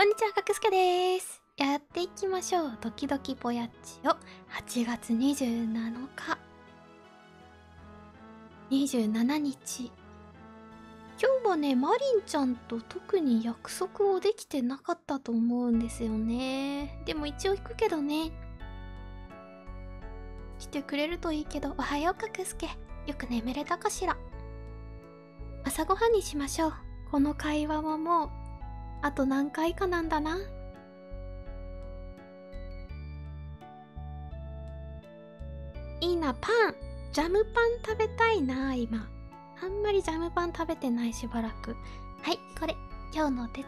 こんにちは、かくすけです。やっていきましょう。ドキドキぽやっちを8月27日。27日。今日はね、マリンちゃんと特に約束をできてなかったと思うんですよね。でも一応行くけどね。来てくれるといいけど、おはようかくすけ。よく眠れたかしら。朝ごはんにしましょう。この会話はもう、あと何回かなんだな。いいな、パン。ジャムパン食べたいな、今。あんまりジャムパン食べてないしばらく。はい、これ、今日のお手伝い。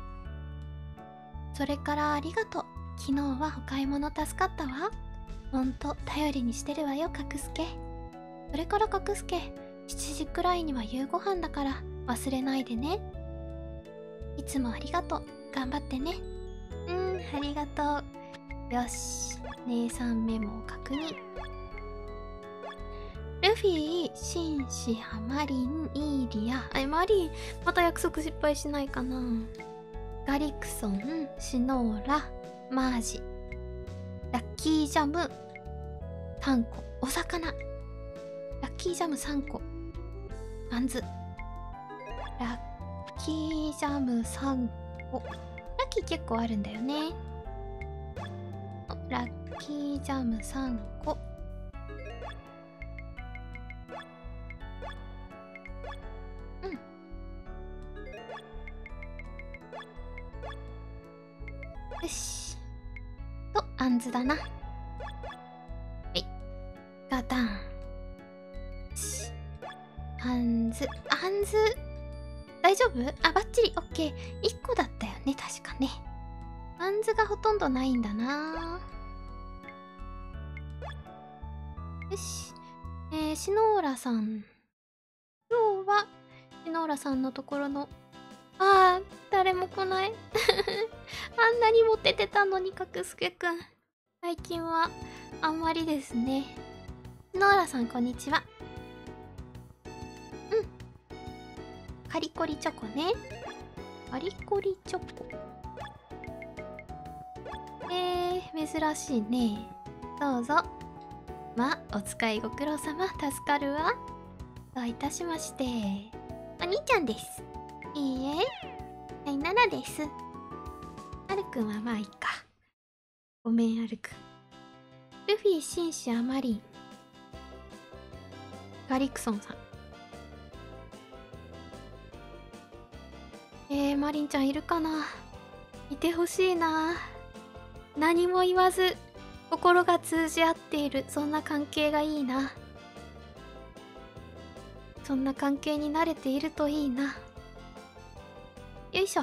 それからありがとう。昨日はお買い物助かったわ。ほんと、頼りにしてるわよ、かくすけ。それからかくすけ、7時くらいには夕ご飯だから忘れないでね。いつもありがとう。頑張ってね。ありがとう。よし、姉さんメモを確認。ルフィ、シンシア、マリン、イーリア。マリン、また約束失敗しないかな。ガリクソン、シノーラ、マージ。ラッキージャム、3個。お魚。ラッキージャム3個。あんず。ラッキージャム3個。ラッキー結構あるんだよね。ラッキージャム3個。よし。と、あんずだな。はい。ガタン。よし。あんず。あんず。大丈夫？あ、バッチリ。オッケー。1個だったよね、確かね。あんずがほとんどないんだな。よし。シノーラさん。今日は、シノーラさんのところの、誰も来ない。あんなにモテてたのに、かくすけくん。最近は、あんまりですね。シノーラさん、こんにちは。カリコリチョコね。カリコリチョコ。珍しいね。どうぞ。お使いご苦労様。助かるわ。どういたしまして。お兄ちゃんです。いいえ。はい、ナナです。アルくんはまあいいか。ごめん、アルくん。ルフィ、シンシア、マリン。ガリクソンさん。マリンちゃんいるかな？いてほしいな。何も言わず、心が通じ合っている、そんな関係がいいな。そんな関係に慣れているといいな。よいしょ。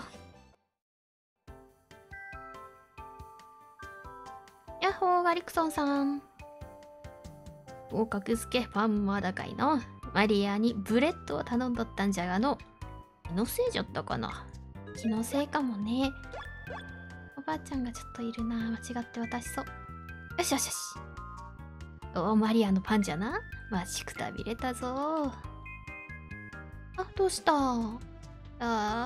やっほー、ガリクソンさん。おかくすけ、パンまだかいの。マリアにブレッドを頼んどったんじゃがの。気のせいじゃったかな。気のせいかもね。おばあちゃんがちょっといるな。間違って渡しそう。よしよしよし。マリアのパンじゃな。待ちくたびれたぞ。どうした？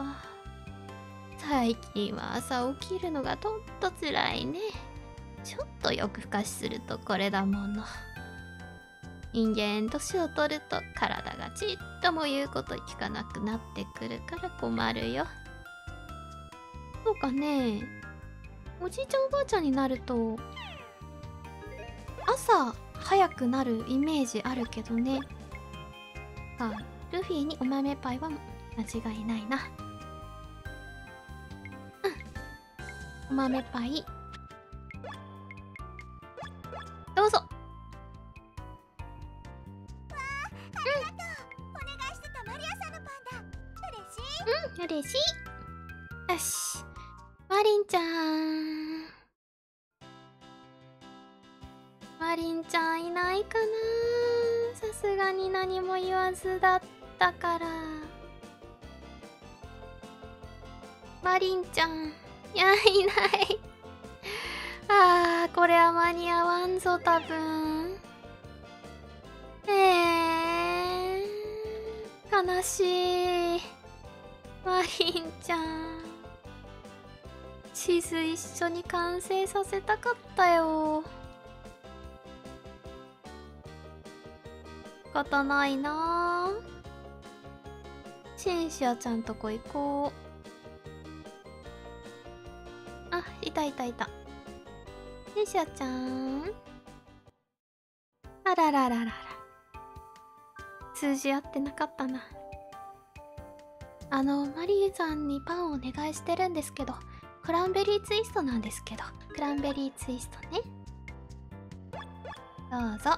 最近は朝起きるのがとんとつらいね。ちょっと夜更かしするとこれだもの。人間年を取ると体がちっとも言うこと聞かなくなってくるから困るよ。そうかね。おじいちゃんおばあちゃんになると朝早くなるイメージあるけどね。ルフィにお豆パイは間違いないな。お豆パイどうぞ。嬉しい。よし。マリンちゃん。マリンちゃんいないかな？さすがに何も言わずだったから。マリンちゃん。いない。これは間に合わんぞ、多分。悲しい。マリンちゃん。 地図一緒に完成させたかったよ。仕方ないなぁ。シンシアちゃんとこ行こう。あ、いたいたいた。シンシアちゃん。あららららら。通じ合ってなかったな。マリーさんにパンをお願いしてるんですけど、クランベリーツイストなんですけど、クランベリーツイストね。どうぞ。 あ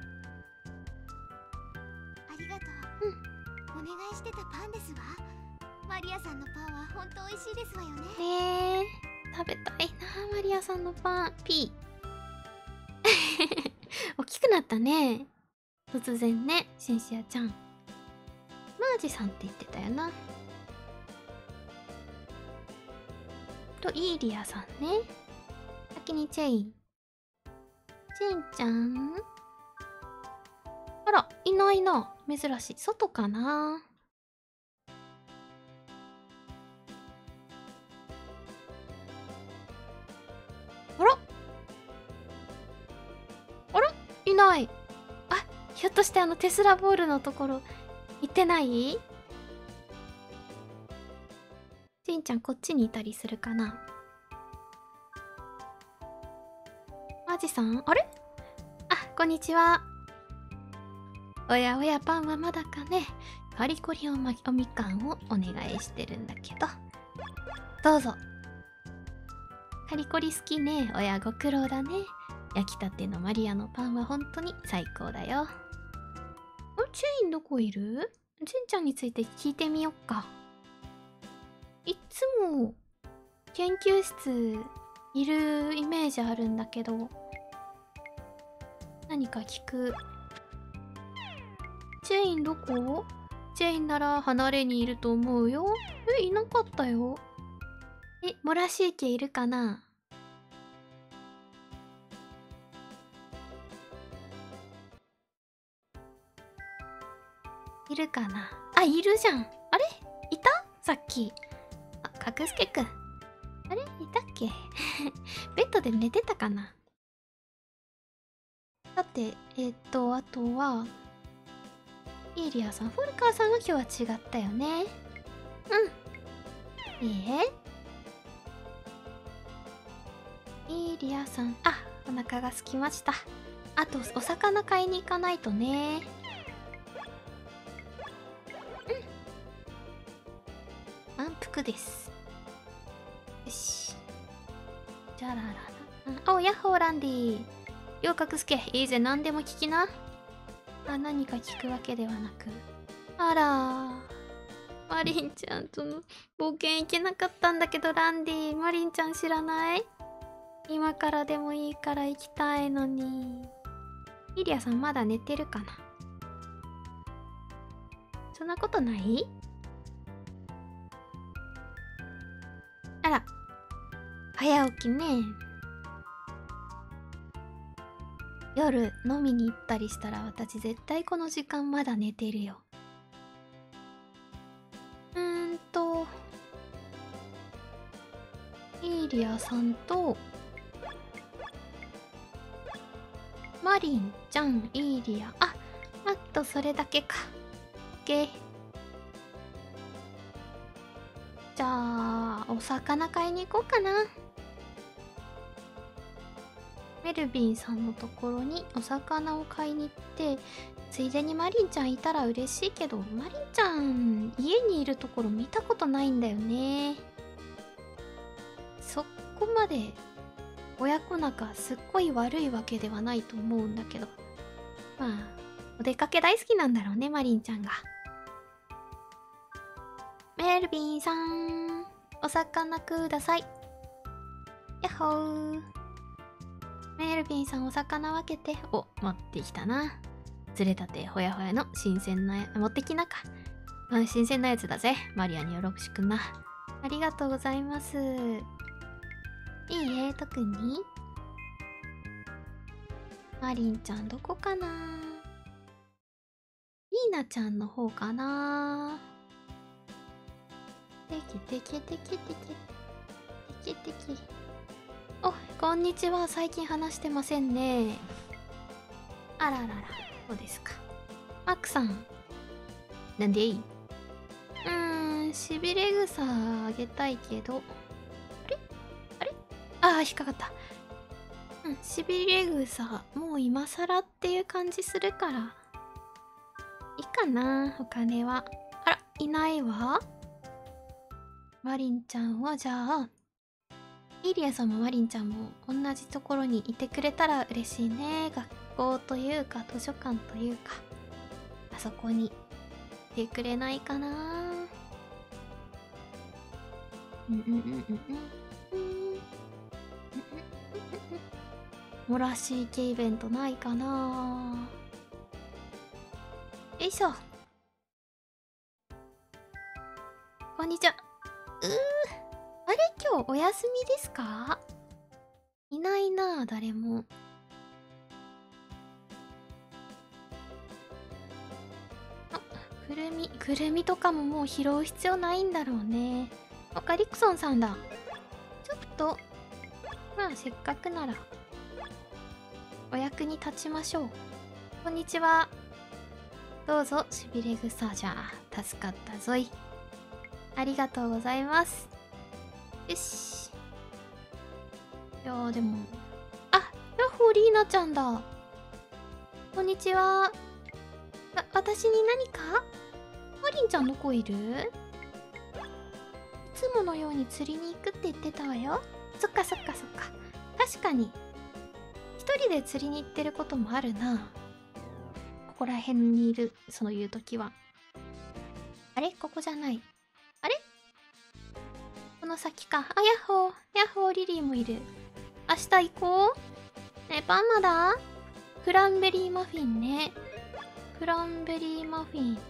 りがとう。お願いしてたパンですわ。マリアさんのパンは本当美味しいですわよね。 ねえ、食べたいなマリアさんのパン。ピー。大きくなったね。突然ね、シンシアちゃん。マージさんって言ってたよな。と、イーリアさんね。先にチェイン。シンちゃん。あら、いないな。珍しい。外かな。あらあらいない。あ、ひょっとしてテスラボールのところ行ってない？しんちゃんこっちにいたりするかな。マジさん、あれ？あ、こんにちは。おやおや、パンはまだかね。カリコリおみかんをお願いしてるんだけど。どうぞ。カリコリ好きね。親ご苦労だね。焼きたてのマリアのパンは本当に最高だよ。チェインどこいる？ジンちゃんについて聞いてみよっか。いつも研究室いるイメージあるんだけど、何か聞く。チェインどこ？チェインなら離れにいると思うよ。いなかったよ。モラシーケいるかな？いるかなあ、いるじゃん。あれいたさっき。あ、かくすけくん。あれいたっけベッドで寝てたかな。さて、あとは、イーリアさん、フォルカーさんは今日は違ったよね。うん。いいえ。イーリアさん、あ、お腹が空きました。あと、お魚買いに行かないとね。満腹です。よし。じゃららら。お、ヤッホーランディ。ようかくすけ、いいぜ、何でも聞きな。あ、何か聞くわけではなく。あらマリンちゃんとの冒険行けなかったんだけど、ランディ。マリンちゃん知らない？今からでもいいから行きたいのに。イリアさんまだ寝てるかな？そんなことない？あら。早起きね。夜飲みに行ったりしたら私絶対この時間まだ寝てるよ。イリアさんとマリンちゃん、イリア、あとそれだけか。OK。じゃあお魚買いに行こうかな。メルビンさんのところにお魚を買いに行って、ついでにマリンちゃんいたら嬉しいけど、マリンちゃん家にいるところ見たことないんだよね。そこまで親子仲すっごい悪いわけではないと思うんだけど、まあお出かけ大好きなんだろうね、マリンちゃんが。メルビンさん、お魚ください。やっほー。メルビンさん、お魚分けて。お、持ってきたな。釣れたてほやほやの新鮮な持ってきなか。新鮮なやつだぜ。マリアによろしくな。ありがとうございます。いいえ、特に。マリンちゃんどこかな。リーナちゃんの方かな。てきてきてきてきて敵敵。お、こんにちは。最近話してませんね。あららら、そうですか。マックさん。なんでいい？しびれ草あげたいけど。あれあれ、ああ、引っかかった。しびれ草、もう今更っていう感じするから。いいかな、お金は。あら、いないわ。マリンちゃんはじゃあ、イリアさんもマリンちゃんも同じところにいてくれたら嬉しいね。学校というか図書館というか、あそこにいてくれないかな。モラシー系イベントないかな。よいしょ。こんにちは。あれ、今日お休みですか？いないなあ、誰も。あ、くるみとかももう拾う必要ないんだろうね。ガリクソンさんだ。ちょっと、まあせっかくなら、お役に立ちましょう。こんにちは。どうぞ、しびれ草じゃ。助かったぞい。ありがとうございます。よし。いやーでも、あ、ヤッホーリーナちゃんだ。こんにちは。私に何か？マリンちゃんどこいる？いつものように釣りに行くって言ってたわよ。そっかそっかそっか。確かに。一人で釣りに行ってることもあるな。ここら辺にいる、そういう時は。あれ？ここじゃない。あれ？この先か。あ、ヤッホー。ヤッホー、リリーもいる。明日行こう。ね、パンマだ？クランベリーマフィンね。クランベリーマフィン。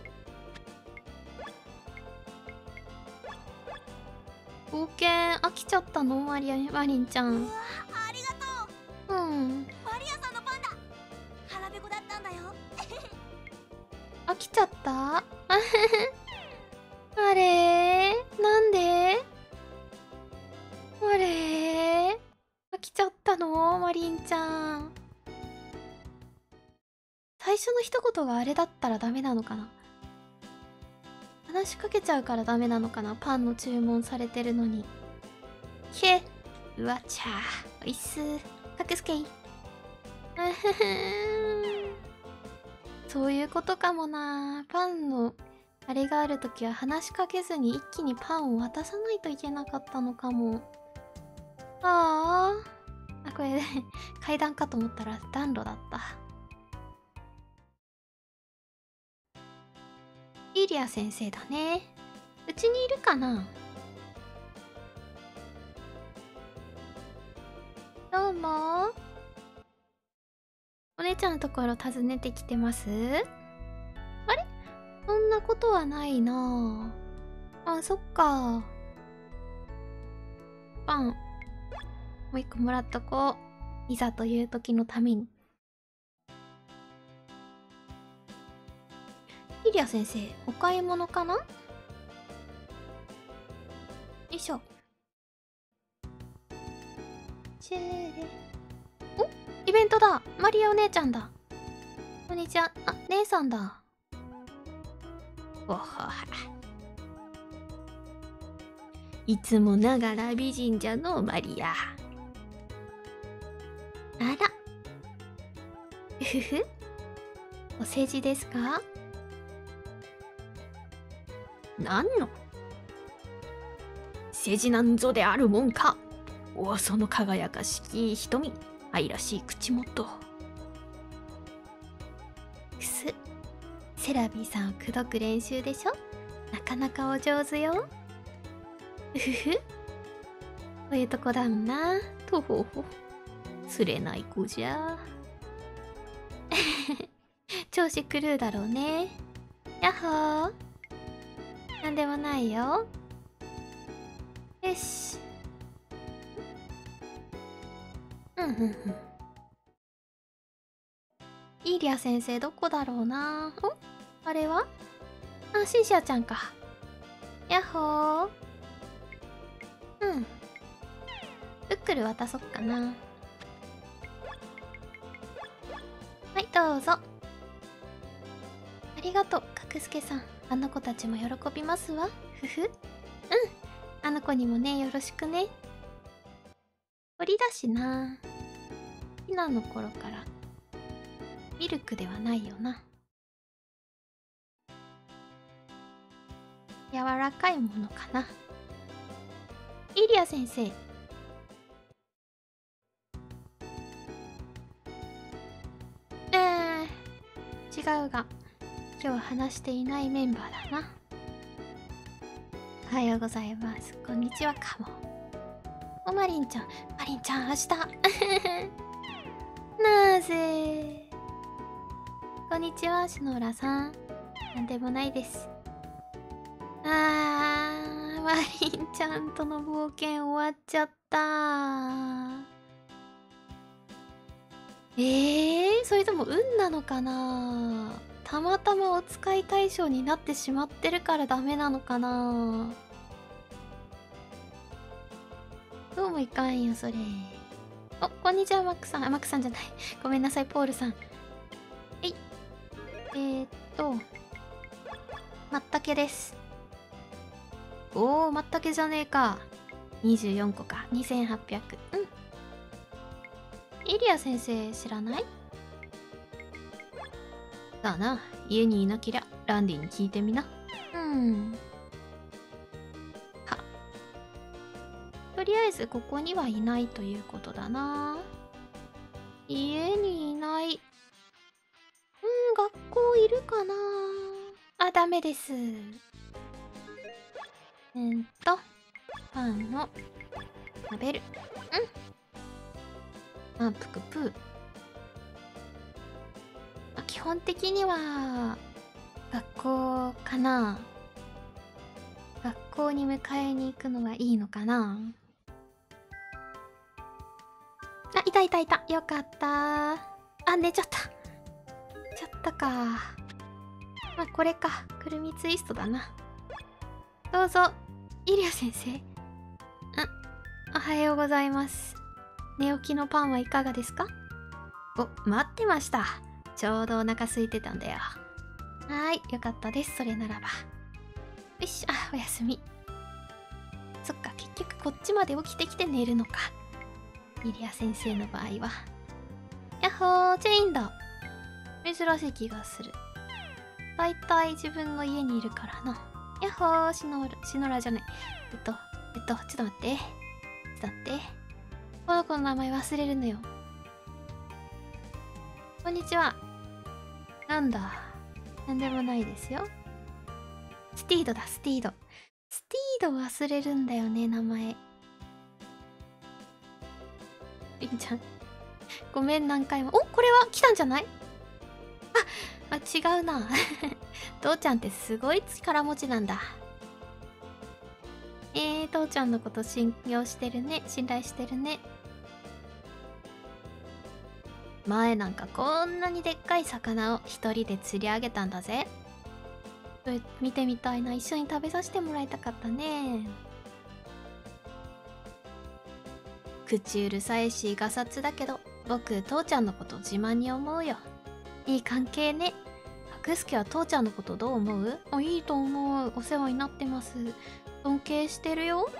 冒険飽きちゃったの？マリンちゃん。 うわ、ありがとう。マリアさんのパンだ。腹ペコだったんだよ。 飽きちゃった？あれー、なんで？あれー、飽きちゃったの？マリンちゃん。最初の一言があれだったらダメなのかな？話しかけちゃうからダメなのかな？パンの注文されてるのに。うわちゃー、おいっすー。かけすけい。そういうことかもな。パンのあれがあるときは話しかけずに一気にパンを渡さないといけなかったのかも。あ、これ階段かと思ったら暖炉だった。イリア先生だね。うちにいるかな？どうも。お姉ちゃんのところ訪ねてきてます？あれ？そんなことはないなあ。あ、そっか。パンもう一個もらっとこう。いざという時のために。イリア先生、お買い物かな？よいしょ。お、イベントだ。マリアお姉ちゃんだ。こんにちは。あ、姉さんだ。おほは。いつもながら美人じゃのマリア。あら。ふふ。お世辞ですか？なんの世辞なんぞであるもんか。お、その輝かしき瞳、愛らしい口元。セラビーさんを口説く練習でしょ？なかなかお上手よ。うふふ。こういうとこだもんな。とほほ。釣れない子じゃ。調子狂うだろうね。やっほー。なんでもないよ。よし。イーリア先生どこだろうな。お、あれは？あ、シンシアちゃんか。やっほー。 フル渡そっかな。はい、どうぞ。ありがとう、かくすけさん。あの子たちも喜びますわ。ふふ。うん。あの子にもね、よろしくね。鳥だしな。ひなの頃からミルクではないよな。柔らかいものかな。イリア先生。違うが、今日話していないメンバーだな。おはようございます。こんにちはかも。おまりんちゃん、まりんちゃん明日。なぜ。こんにちは、シノラさん。なんでもないです。マリンちゃんとの冒険終わっちゃった。それとも運なのかな。たまたまお使い対象になってしまってるからダメなのかな。どうもいかんよそれ。お、こんにちはマックさん。マックさんじゃない。ごめんなさい、ポールさん。まったけです。おー、まったけじゃねえか。24個か。2800。うん。イリア先生知らない？だな。家にいなけりゃランディに聞いてみな。は。とりあえずここにはいないということだな。家にいない。学校いるかな。あ、ダメです。パンの食べる。ぷくぷ。基本的には学校かな。学校に迎えに行くのはいいのかな。あ、いたいたいた。よかった。あ、寝ちゃった。ちゃったか。まあ、これか。くるみツイストだな。どうぞ。イリア先生。おはようございます。寝起きのパンはいかがですか？お、待ってました。ちょうどお腹空いてたんだよ。はーい、よかったです。それならば。よし、おやすみ。そっか、結局こっちまで起きてきて寝るのか。イリア先生の場合は。やっほー、チェインだ。珍しい気がする。だいたい自分の家にいるからな。やっほー、シノラじゃない。ちょっと待って。ちょっと待って。この子の名前忘れるのよ。こんにちは。なんだ。なんでもないですよ。スティードだ、スティード。スティード忘れるんだよね、名前。りんちゃん。ごめん、何回も。お、これは来たんじゃない？違うな。父ちゃんってすごい力持ちなんだ。父ちゃんのこと信頼してるね。前なんかこんなにでっかい魚を一人で釣り上げたんだぜ。それ見てみたいな。一緒に食べさせてもらいたかったね。口うるさいしガサツだけど、僕父ちゃんのこと自慢に思うよ。いい関係ね。くすけは父ちゃんのことどう思う？いいと思う。お世話になってます。尊敬してるよ。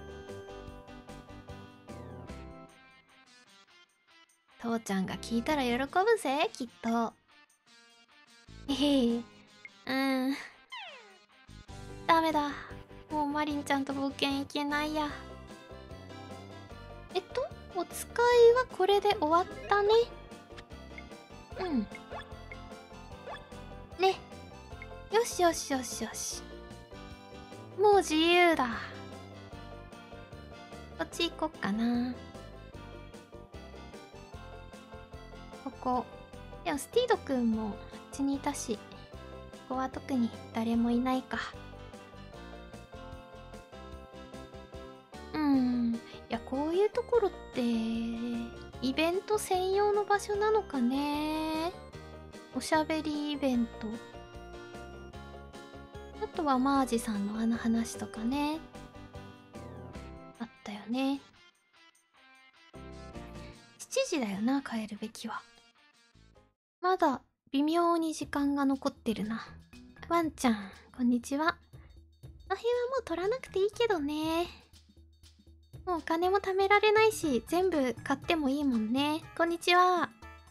父ちゃんが聞いたら喜ぶぜ、きっと。ダメだ。もうマリンちゃんと冒険行けないや。お使いはこれで終わったね。ね。よし。もう自由だ。こっち行こっかな。ここ。でもスティードくんもあっちにいたし、ここは特に誰もいないか。いや、こういうところってイベント専用の場所なのかね。おしゃべりイベント。あとはマージさんのあの話とかね。あったよね。 時だよな、帰るべきは。まだ微妙に時間が残ってるな。ワンちゃん、こんにちは。この辺はもう取らなくていいけどね。もうお金も貯められないし、全部買ってもいいもんね。こんにちは。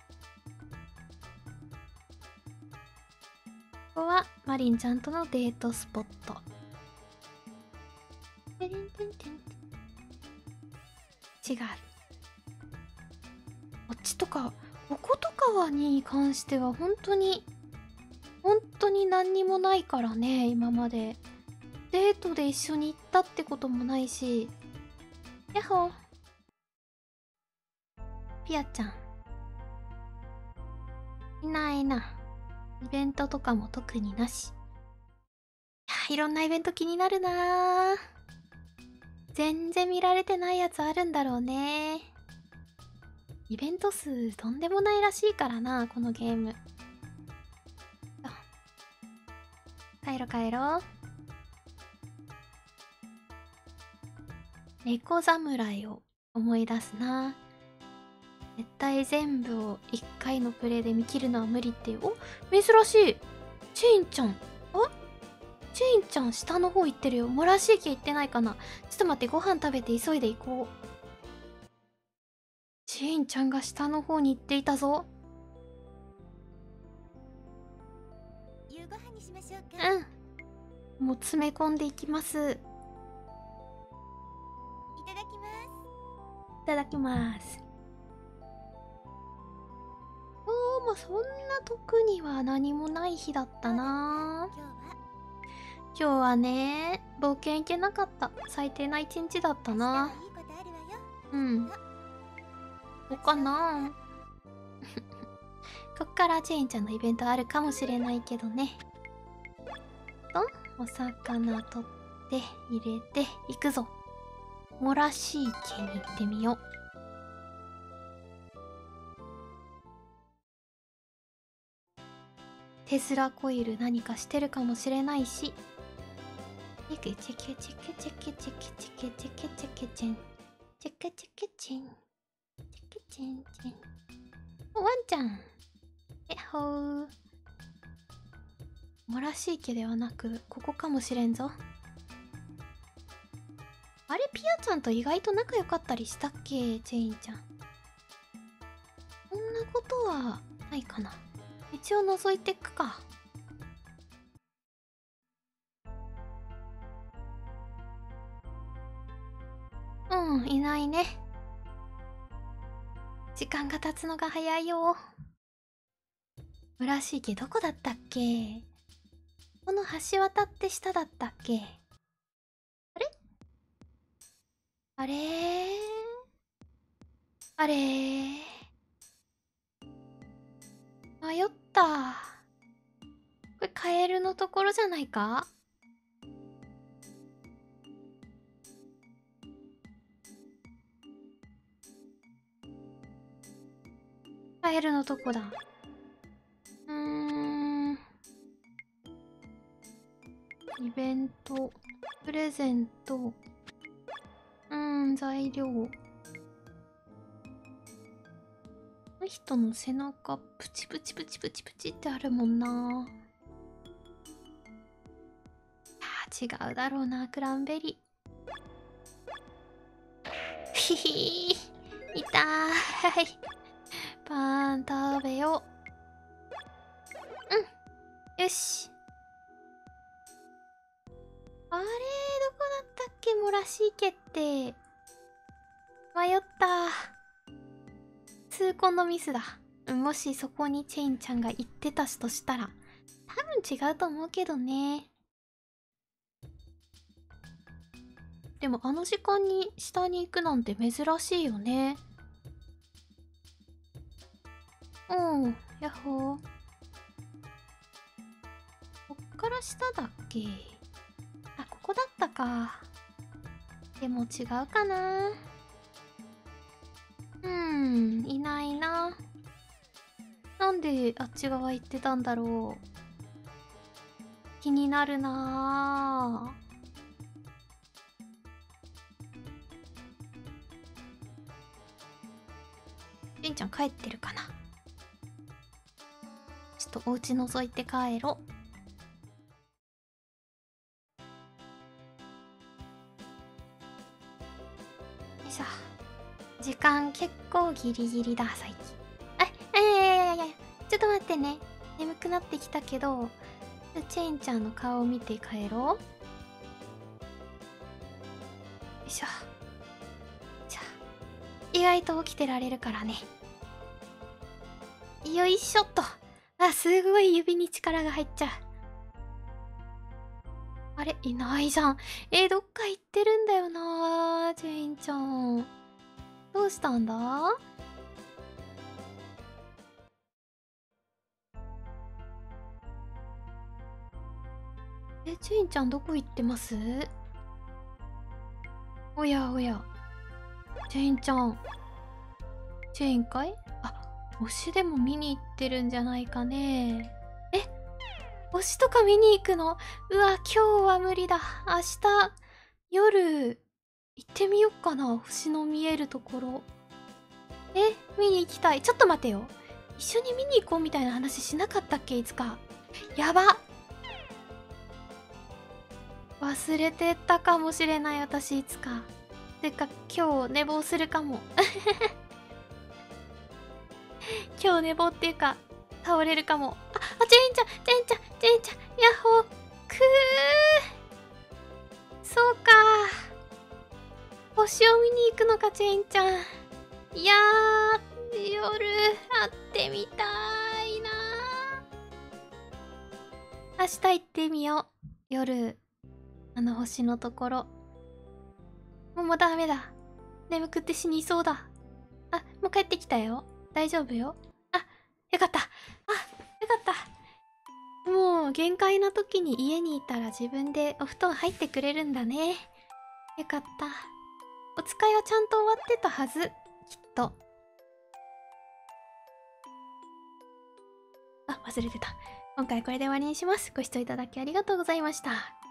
ここはマリンちゃんとのデートスポット。違う。こっちとか、こことかはに関しては本当に何にもないからね、今まで。デートで一緒に行ったってこともないし。やっほー。ピアちゃん。いないな。イベントとかも特になし。いろんなイベント気になるな。全然見られてないやつあるんだろうね。イベント数とんでもないらしいからな、このゲーム。帰ろ帰ろ。猫侍を思い出すな。絶対全部を1回のプレイで見切るのは無理っていう。お、珍しい。チェインちゃん。チェインちゃん下の方行ってるよ。漏らし駅行ってないかな。ちょっと待って、ご飯食べて急いで行こう。チェインちゃんが下の方に行っていたぞ。 夕ご飯にしましょうか。 うん。もう詰め込んでいきます。いただきます。 いただきます。まあそんな特には何もない日だったな。今日はね、冒険行けなかった。最低な一日だったな。うん。そうかな。こっからチェインちゃんのイベントあるかもしれないけどね。お魚取って入れていくぞ。漏らし池に行ってみよう。テスラコイル何かしてるかもしれないし。チェケチェケチェケチェケチェケチェケチェケチェケチェンチェケチェケチェンチェケチェンチェン。ワンちゃん。えほー。漏らし池ではなくここかもしれんぞ。あれ、ピアちゃんと意外と仲良かったりしたっけ、チェインちゃん。そんなことはないかな。一応覗いてくか。うん、いないね。時間が経つのが早いよ。村し池どこだったっけ。この橋渡って下だったっけ。あれあれーあれー迷った。これカエルのところじゃないか。カエルのとこだ。イベント、プレゼント、材料。この人の背中、プチプチプチプチプチってあるもんな。違うだろうな、クランベリー。ひひー、痛ーい。パン食べよう。よし。あれー、どこだったっけ、漏らし池って。迷った。痛恨のミスだ。もしそこにチェインちゃんが行ってたとしたら、多分違うと思うけどね。でもあの時間に下に行くなんて珍しいよね。やっほー。こっから下だっけ。あ、ここだったか。でも違うかな。いないな。なんであっち側行ってたんだろう。気になるなぁ。 ジュンちゃん帰ってるかな。ちょっとお家覗いて帰ろ。よいしょ。時間結構ギリギリだ最近。いやちょっと待ってね。眠くなってきたけど、チェーンちゃんの顔を見て帰ろう。よいしょ。じゃあ意外と起きてられるからね。よいしょっと。すごい指に力が入っちゃう。あれいないじゃん。どっか行ってるんだよな、ジェインちゃん。どうしたんだ？ジェインちゃんどこ行ってます？おやおや。ジェインちゃん。ジェインかい？星でも見に行ってるんじゃないかね。星とか見に行くの？うわ、今日は無理だ。明日、夜、行ってみよっかな。星の見えるところ。見に行きたい。ちょっと待てよ。一緒に見に行こうみたいな話しなかったっけ、いつか。やば。忘れてたかもしれない、私いつか。てか、今日寝坊するかも。今日寝坊っていうか、倒れるかも。ジェインちゃん、ヤッホー。そうか。星を見に行くのか、ジェインちゃん。いやー、夜、会ってみたいな。明日行ってみよう。夜、星のところ。もうダメだ。眠くって死にそうだ。もう帰ってきたよ。大丈夫よ。よかった。よかった。もう限界な時に家にいたら自分でお布団入ってくれるんだね。よかった。お使いはちゃんと終わってたはず。きっと。忘れてた。今回これで終わりにします。ご視聴いただきありがとうございました。